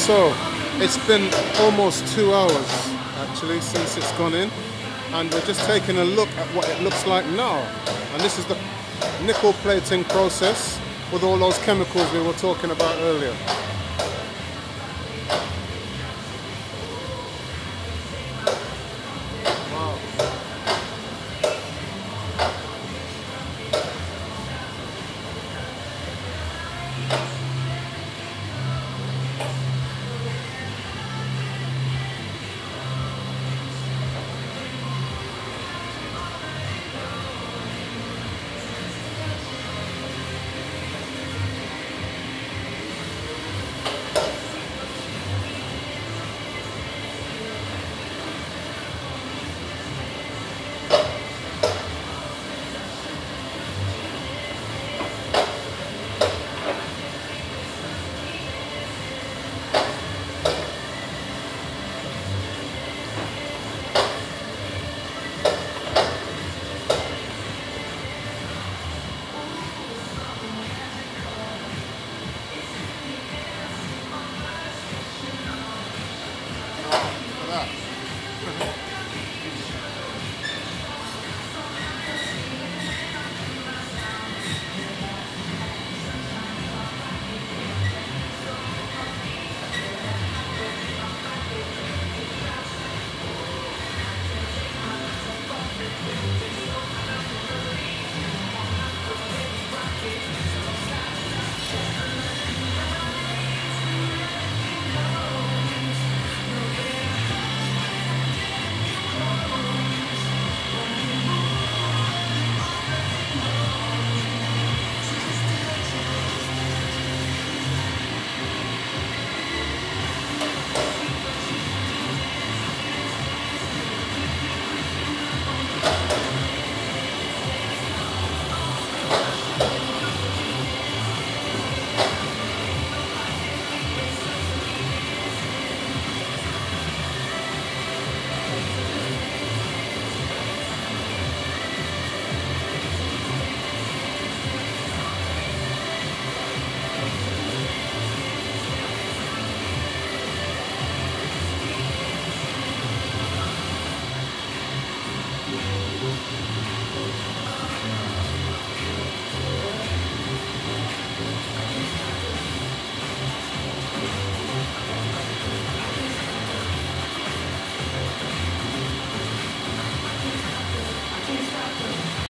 So it's been almost 2 hours actually since it's gone in, and we're just taking a look at what it looks like now. And this is the nickel plating process with all those chemicals we were talking about earlier.